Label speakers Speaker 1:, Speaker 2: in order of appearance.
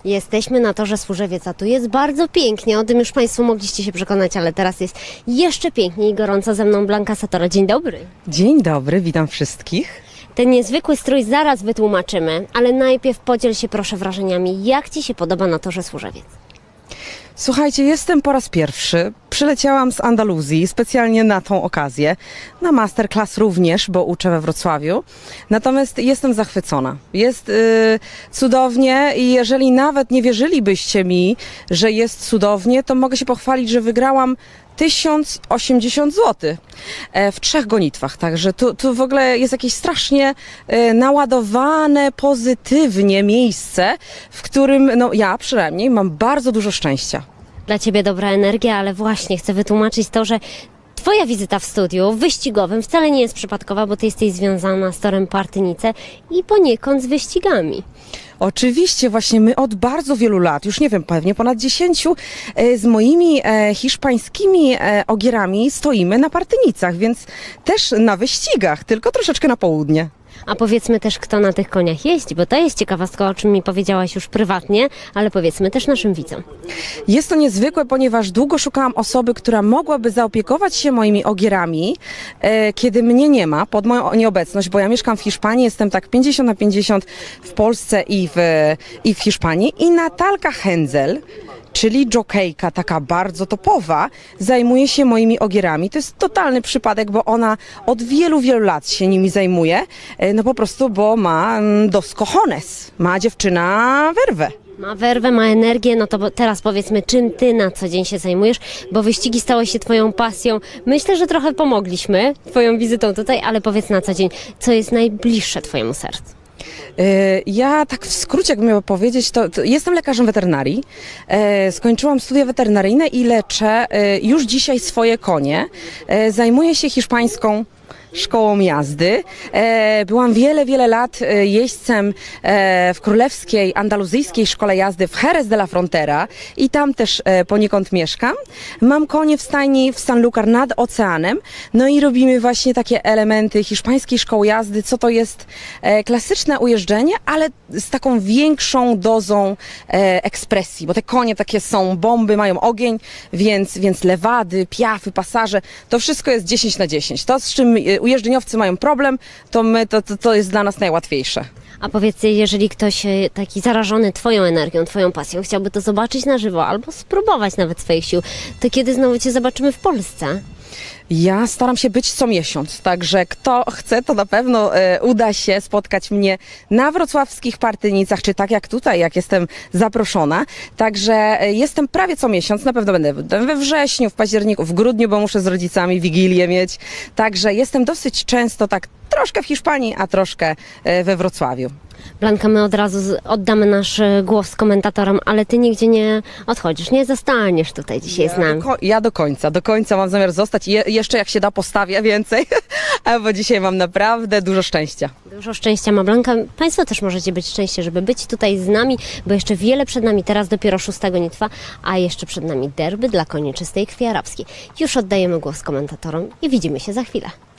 Speaker 1: Jesteśmy na torze Służewiec, a tu jest bardzo pięknie, o tym już Państwo mogliście się przekonać, ale teraz jest jeszcze piękniej i gorąco. Ze mną Blanka Satora. Dzień dobry.
Speaker 2: Dzień dobry, witam wszystkich.
Speaker 1: Ten niezwykły strój zaraz wytłumaczymy, ale najpierw podziel się proszę wrażeniami. Jak Ci się podoba na torze Służewiec?
Speaker 2: Słuchajcie, jestem po raz pierwszy. Przyleciałam z Andaluzji specjalnie na tą okazję. Na masterclass również, bo uczę we Wrocławiu. Natomiast jestem zachwycona. Jest cudownie i jeżeli nawet nie wierzylibyście mi, że jest cudownie, to mogę się pochwalić, że wygrałam 1080 zł w 3 gonitwach. Także tu w ogóle jest jakieś strasznie naładowane pozytywnie miejsce, w którym no, ja przynajmniej mam bardzo dużo szczęścia.
Speaker 1: Dla Ciebie dobra energia, ale właśnie chcę wytłumaczyć to, że Twoja wizyta w studiu wyścigowym wcale nie jest przypadkowa, bo Ty jesteś związana z torem Partynice i poniekąd z wyścigami.
Speaker 2: Oczywiście, właśnie my od bardzo wielu lat, już nie wiem, pewnie ponad 10, z moimi hiszpańskimi ogierami stoimy na Partynicach, więc też na wyścigach, tylko troszeczkę na południe.
Speaker 1: A powiedzmy też, kto na tych koniach jeździ, bo to jest ciekawostka, o czym mi powiedziałaś już prywatnie, ale powiedzmy też naszym widzom.
Speaker 2: Jest to niezwykłe, ponieważ długo szukałam osoby, która mogłaby zaopiekować się moimi ogierami, kiedy mnie nie ma, pod moją nieobecność, bo ja mieszkam w Hiszpanii, jestem tak 50/50 w Polsce i w Hiszpanii. I Natalka Hędzel, czyli jokejka, taka bardzo topowa, zajmuje się moimi ogierami. To jest totalny przypadek, bo ona od wielu lat się nimi zajmuje, no po prostu, bo ma dos cojones, ma dziewczyna werwę.
Speaker 1: Ma werwę, ma energię, no to teraz powiedzmy, czym Ty na co dzień się zajmujesz, bo wyścigi stały się Twoją pasją. Myślę, że trochę pomogliśmy Twoją wizytą tutaj, ale powiedz na co dzień, co jest najbliższe Twojemu sercu?
Speaker 2: Ja tak w skrócie, jakbym miała powiedzieć, to jestem lekarzem weterynarii. Skończyłam studia weterynaryjne i leczę już dzisiaj swoje konie. Zajmuję się hiszpańską szkołą jazdy. Byłam wiele lat jeźdźcem w królewskiej andaluzyjskiej szkole jazdy w Jerez de la Frontera i tam też poniekąd mieszkam. Mam konie w stajni w Sanlúcar nad oceanem. No i robimy właśnie takie elementy hiszpańskiej szkoły jazdy, co to jest klasyczne ujeżdżenie, ale z taką większą dozą ekspresji, bo te konie takie są, bomby, mają ogień, więc lewady, piafy, pasaże, to wszystko jest 10/10. To, z czym ujeżdżeniowcy mają problem, to jest dla nas najłatwiejsze.
Speaker 1: A powiedz, jeżeli ktoś taki zarażony Twoją energią, Twoją pasją chciałby to zobaczyć na żywo albo spróbować nawet swoich sił, to kiedy znowu Cię zobaczymy w Polsce?
Speaker 2: Ja staram się być co miesiąc, także kto chce, to na pewno uda się spotkać mnie na wrocławskich Partynicach, czy tak jak tutaj, jak jestem zaproszona. Także jestem prawie co miesiąc, na pewno będę we wrześniu, w październiku, w grudniu, bo muszę z rodzicami Wigilię mieć. Także jestem dosyć często tak troszkę w Hiszpanii, a troszkę we Wrocławiu.
Speaker 1: Blanka, my od razu oddamy nasz głos komentatorom, ale Ty nigdzie nie odchodzisz, nie zostaniesz tutaj dzisiaj z nami.
Speaker 2: Ja do końca mam zamiar zostać i jeszcze jak się da postawię więcej, bo dzisiaj mam naprawdę dużo szczęścia.
Speaker 1: Dużo szczęścia ma Blanka. Państwo też możecie być szczęście, żeby być tutaj z nami, bo jeszcze wiele przed nami, teraz dopiero 6 gonitwa, a jeszcze przed nami derby dla koni czystej krwi arabskiej. Już oddajemy głos komentatorom i widzimy się za chwilę.